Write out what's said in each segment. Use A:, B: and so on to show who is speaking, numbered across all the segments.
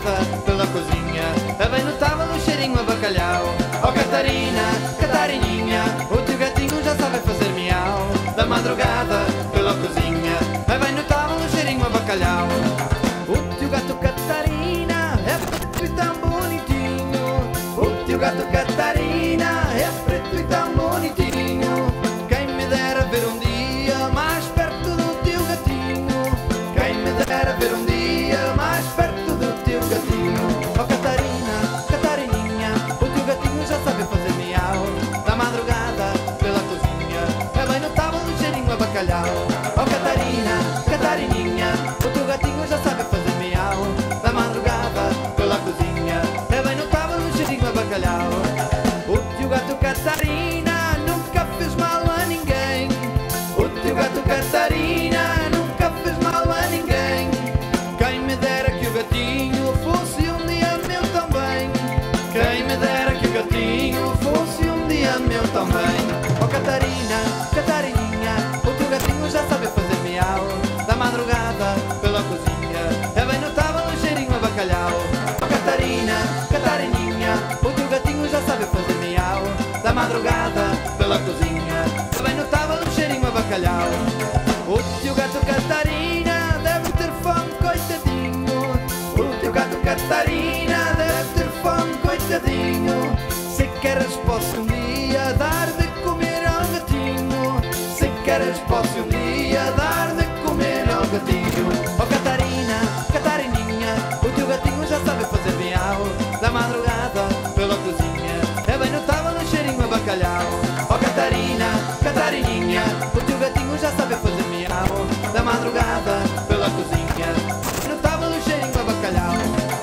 A: madrugada pela cozinha, é bem notável o cheirinho a bacalhau. Oh Catarina, Catarininha, o teu gatinho já sabe fazer miau. Da madrugada pela cozinha, é bem notável o cheirinho a bacalhau. O teu gato Catarina é preto e tão bonitinho. O teu gato Catarina é preto e tão bonitinho. Quem me dera ver um dia mais perto do teu gatinho. Quem me dera ver um dia mais perto do teu gatinho. Oh Catarina, Catarininha, o teu gatinho já sabe fazer miau. Da madrugada pela cozinha, é bem notável o cheirinho a bacalhau. Oh Catarina, Catarininha, o teu gatinho já sabe fazer miau. Da madrugada pela cozinha, é bem notável o cheirinho a bacalhau. O teu gato Catarina nunca fez mal a ninguém. O teu gato Catarina nunca fez mal a ninguém. Quem me dera que o gatinho fosse um dia meu também. Quem me dera que o gatinho fosse um dia meu também. Oh Catarina, Catarininha, o teu gatinho já sabe fazer miau. Da madrugada pela cozinha, é bem notável o cheirinho a bacalhau. Oh Catarina, Catarininha, o teu gatinho já sabe fazer miau. Da madrugada pela cozinha, é bem notável o cheirinho a bacalhau. O teu gato Catarina deve ter fome, coitadinho. O teu gato Catarina deve ter fome, coitadinho. Se queres posso um dia dar de comer ao gatinho. Se queres posso um dia dar de comer ao gatinho. Oh Catarina, Catarininha, o teu gatinho já sabe fazer miau. Da madrugada pela cozinha, é bem notável o cheirinho a bacalhau. Oh Catarina, Catarininha, o teu gatinho já sabe fazer miau. Da madrugada pela cozinha, é notável o cheirinho a bacalhau.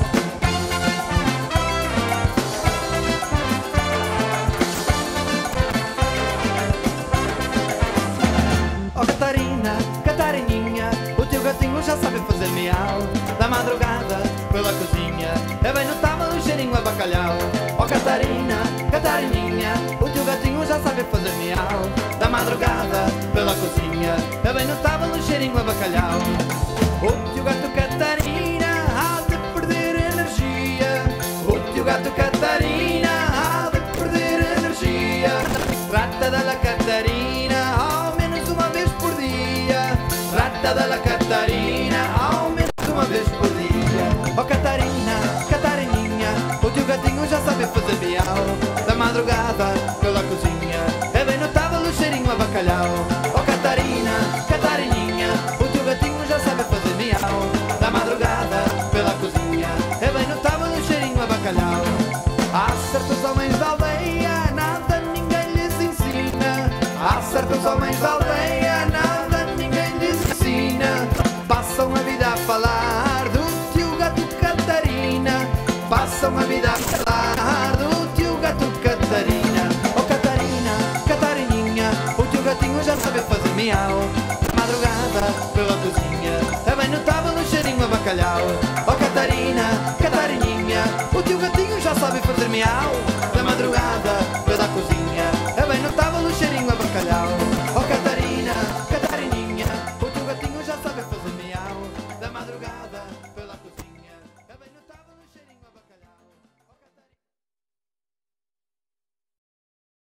A: Oh Catarina, Catarininha, o teu gatinho já sabe fazer miau. Da madrugada pela cozinha, é bem notável o cheirinho a bacalhau. Oh Catarina, Catarininha, o teu gatinho já sabe fazer miau. Da madrugada pela cozinha, é bem notável o cheirinho a bacalhau. O teu gato Catarina há de perder energia. O teu gato Catarina há de perder energia. Trata dela Catarina ao menos uma vez por dia. Trata dela Catarina ao menos uma vez por dia. Oh Catarina, Catarininha, o teu gatinho já sabe fazer miau. Da madrugada pela cozinha, é bem notável o cheirinho a bacalhau. Oh Catarina, Catarininha, o teu gatinho já sabe fazer miau. Da madrugada pela cozinha, é bem notável o cheirinho a bacalhau. Há certos homens da aldeia, nada ninguém lhes ensina. Há certos homens da aldeia, nada ninguém lhes ensina. Passam a vida a falar do teu gato Catarina. Passam a vida a falar do teu gato Catarina. Oh Catarina, Catarininha, o teu gatinho já sabe fazer miau. Da madrugada pela cozinha, é bem notável o cheirinho a bacalhau. Oh